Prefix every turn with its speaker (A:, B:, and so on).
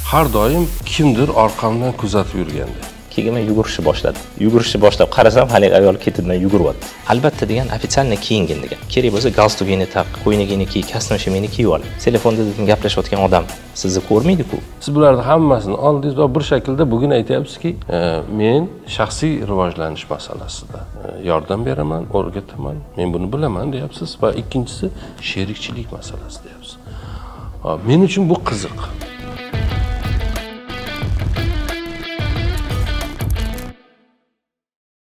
A: har doim kimdir orqamdan kuzatib yurgandi.
B: Keyin men yugurishni boshlab qarasam, haligi ayol ketidan yuguryapti. Albatta degan ofitsialniy kiyingin degan. Kerak bo'lsa galstukini taq, qo'ynigini kiy, kostumini kiyib ol. Telefonda dedim gaplashayotgan odam sizni ko'rmaydi-ku.
A: Siz bularni hammasini oldingiz va bir shaklda bugun aytyapsizki, men shaxsiy rivojlanish masalasida yordam beraman, o'rgataman. Men buni bilaman deyapsiz va ikkinchisi sherikchilik masalasi deyapsiz. Men uchun bu qiziq.